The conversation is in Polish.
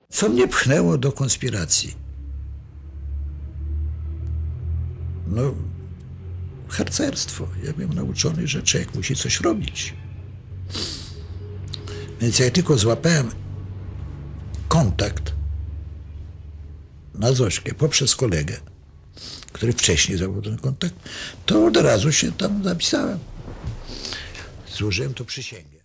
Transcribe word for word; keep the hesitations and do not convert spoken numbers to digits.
Co mnie pchnęło do konspiracji? No, harcerstwo. Ja byłem nauczony, że człowiek musi coś robić. Więc jak tylko złapałem kontakt na Zośkę poprzez kolegę, który wcześniej złapał ten kontakt, to od razu się tam zapisałem. Złożyłem to przysięgę.